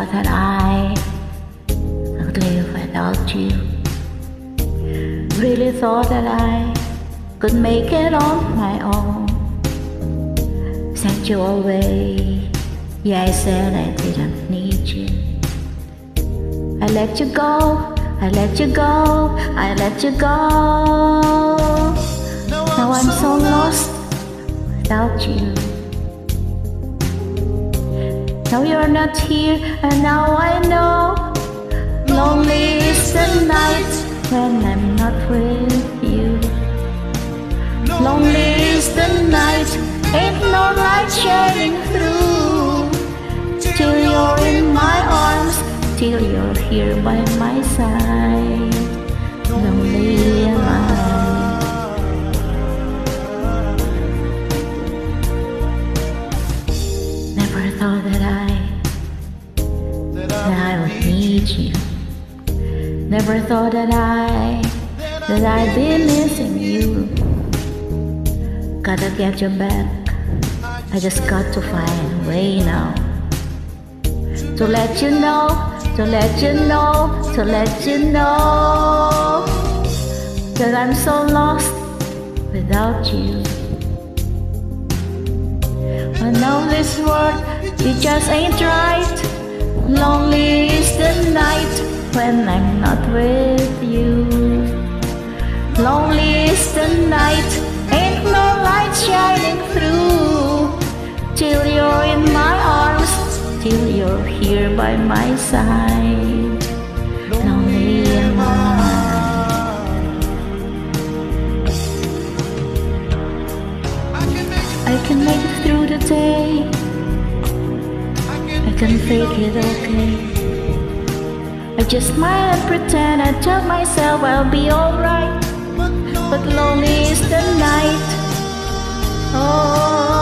thought that I could live without you. Really thought that I could make it on my own. Sent you away. Yeah, I said I didn't need you. I let you go, I let you go, I let you go. Now I'm so lost without you. Now you're not here, and now I know. Lonely is the night when I'm not with you. Lonely is the night, ain't no light shining through. Till you're in my arms, till you're here by my side. Lonely am I. Never thought that I would need you. Never thought that I'd be missing you. Gotta get you back. I just got to find a way now. To let you know, to let you know, to let you know that I'm so lost without you. I know this world, it just ain't right. Lonely is the night when I'm not with you. Lonely is the night, ain't no light shining through. Till you're in my arms, till you're here by my side. Lonely am I. I can make it through the day. I can fake it okay. I just smile and pretend. I tell myself I'll be alright. But lonely is the night. Oh.